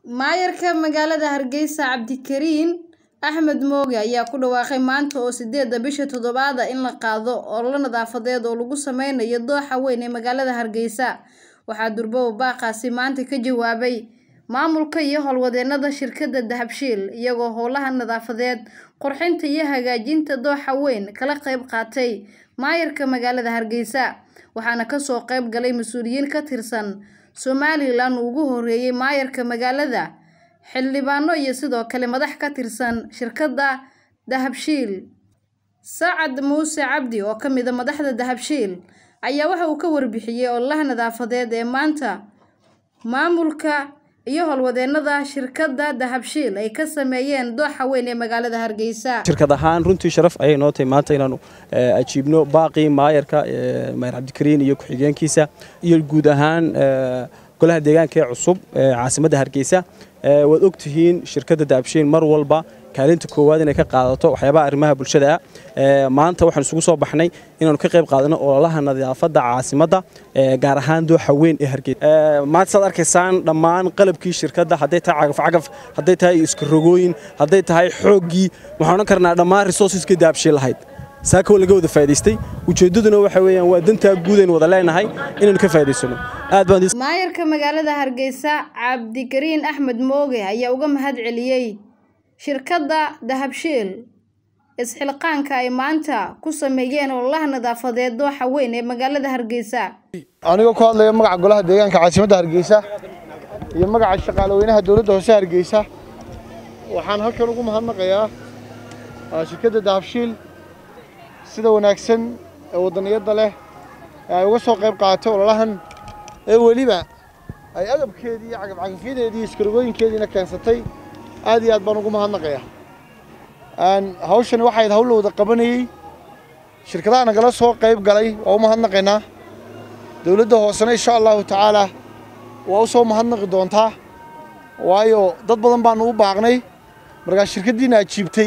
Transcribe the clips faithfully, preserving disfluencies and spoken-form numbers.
maayarka magaalada Hargeysa Cabdikariin Axmed Mooge ayaa ku dhawaaqay maanta oo sideedda bisha toddobaad in la qaado olole nadaafadeed oo lagu sameynayo dooxa weyn ee magaalada Hargeysa. Waxaa durbo baaqaasi maanta ka jawaabay maamulka iyo howlwadeennada shirkadda Dahabshiil iyagoo howlaha nadaafadeed qurxinta iyo hagaajinta dooxa weyn kala qayb qaatay maayarka magaalada Hargeysa. Waxaana ka soo qayb galay mas'uuliyiin ka tirsan Somaliland ugu horeeyay maayarka magaalada, xildhibaano iyo sidoo kale madax ka tirsan shirkadda Dahabshiil. Saacad Muuse Cabdi oo ka mid ah madaxda Dahabshiil ayaa waxa uu ka warbixiyay ololaha nadaafadeed ee maanta maamulka iyo howlwadeennada shirkadda Dahabshiil ay ka sameeyeen dooxa weyn ee magaalada Hargeysa. shirkad ahaan runtii sharaf ayay noo tahay maanta inaanu ajiibno baaqii maayarka maayar Cabdikariin iyo ku-xigeenkiisa iyo guud ahaan golaha deegaanka ee cusub ee caasimadda Hargeysa. waad ogtihiin shirkadda Dahabshiil mar walba kaalinta koowaad inay ka qaadato waxyaabaha arrimaha bulshada ah. maanta waxaan isugu soo baxnay inaanu ka qayb qaadano ololaha nadaafadda caasimadda gaar ahaan dooxa weyn ee Hargeysa. maanta saad arkaysaan dhammaan qalabkii shirkadda hadday tahay cagaf cagaf hadday tahay iska rogooyin hadday tahay xooggii waxaan oran karnaa dhammaan resourceska Dahabshiil lahayd saaka laga wada faa'iideystay. ujeedaduna waxa weeyaan waa danta guud ee wada leenahay inaanu ka faa'iideysano. aad baan maayarka magaalada Hargeysa Cabdikariin Axmed Mooge ayaa uga mahad celiyay shirkadda Dahabshiil isxilqaanka ay maanta ku sameeyeen ololaha nadaafadeed dooxa weyn ee magaalada Hargeysa. anigoo ku hadlaya magaca golaha deegaanka caasimadda Hargeysa iyo magaca shaqaalooyinaha dawladda hoose Hargeysa waxaan halkan ugu mahadnaqayaa shirkadda Dahabshiil sida wanaagsan ee wadaniyada leh ay uga soo qayb qaadatay ololahan ee waliba ay agabkeedii iyo cagaf cagafyadeedii iskarogooyinkeediina keensatay. aad iyo aad baan ugu mahadnaqayaa. aan hawshan waxay hawl wada qabanayay shirkadaha nagala soo qayb galay oo mahadnaqaynaa. dawladda hoosena insha Allah taala waa u soo mahadnaqi doontaa waayo dad badan baan u baaqnay marka shirkadiina ajiibtay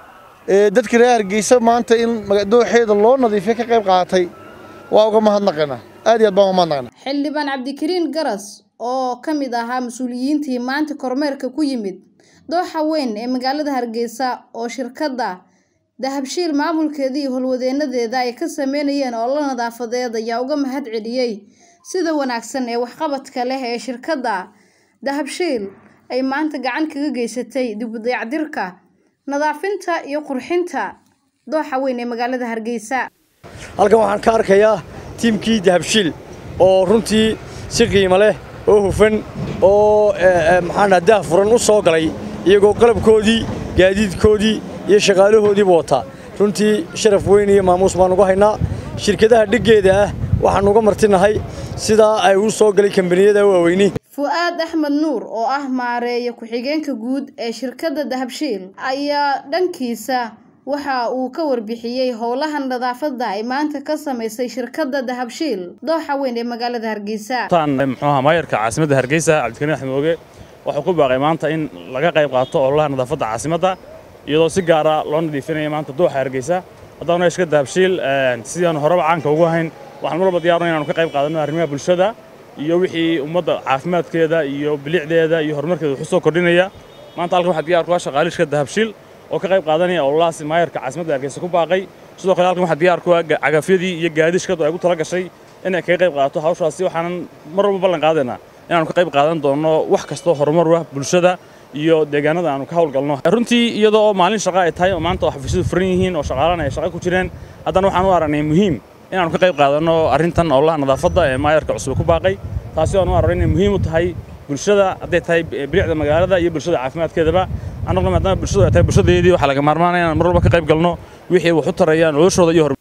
ee dadka reer Hargeysa maanta in dooxeeda loo nadiifiyo ka qayb qaatay waa uga mahadnaqaynaa. aad iyo aad baan uga mahadnaqaynaa. xildhibaan Cabdikariin Garas oo ka mid ahaa mas'uuliyiintii maanta kormeerka ku yimid dooxa weyn ee magaalada Hargeysa oo shirkadda Dahabshiil maamulkeedii iyo howlwadeennadeeda ay ka sameeyeen olole nadaafadeed ayaa uga mahad celiyay sida wanaagsan ee waxqabadka leh ee shirkadda Dahabshiil ay maanta gacan kaga geysatay dib u dayactirka nadaafinta iyo qurxinta dooxa weyn ee magaalada Hargeysa. halkan waxaan ka arkayaa tiimkii Dahabshiil oo runtii si qiimo leh oo hufan oo maxaan daa furan u soo galay iyagoo qalabkoodii gaadiidkoodii iyo shaqaalahoodii wata. runtii sharaf weyn iyo maamuus baan uga haynaa. shirkadaha dhigeeda ah waxaan uga martinahay sida ay u soo galay kambaniyada waaweyn. Fuad Ahmed Nuur oo ah maareeya ku-xigeenka guud ee shirkadda Dahabshiil ayaa dhankiisa waxa uu ka warbixiyay howlaha nadaafadda ay maanta ka sameysay shirkadda Dahabshiil dooxa weyn ee magaalada Hargeysa. tan muxuu maayarka caasimadda Hargeysa Cabdikariin Axmed Mooge waxa ku baaqay maanta in laga qayb qaato ololaha nadaafadda caasimadda iyadoo si gaar ah loo nadiifinayo maanta dooxa Hargeysa. haddana shirkadda Dahabshiil sidaan horeba caanka ugu hayn waxaan marba diyaarinaynaa inaanu ka qayb qaadano arrimaha bulshada iyo wixii ummadda caafimaadkeeda iyo bilicdeeda iyo horumarkeeda wuxuu soo kordhinaya. maanta halkan waxa diyaar ku ah shaqaale shirkadda Dahabshiil oo ka qayb qaadanaya ololahaas maayarka caasimadda Hargeysa ku baaqay. sidoo kale halkan waxa diyaar ku ah cagafyadii iyo gaadiidkadu ay ugu tala gashay inay ka qayb qaato hawshaasi. waxaan mar walba ballan qaadaynaa inaanu ka qayb qaadan doono wax kasta oo horumar ah bulshada iyo deegaanada aanu ka hawlgalno. runtii iyadoo maalin shaqo ay tahay oo maanta xafiisyadu furan yihiin oo shaqaalana ay shaqo ku jireen haddana waxaan u aragnay muhiim inaanu ka qayb qaadano arrintan ololaha nadaafadda ee maayarka cusub ku baaqay. taasi oo aan u aragnay inay muhiim u tahay bulshada hadday tahay bilicda magaalada iyo bulshada caafimaadkeedaba. anaguna maadaama bulshadu ay tahay bulshadeedii waxa laga maarmaanaya inaan mar walba ka qayb galno wixii wax u tarayaan noloshooda iyo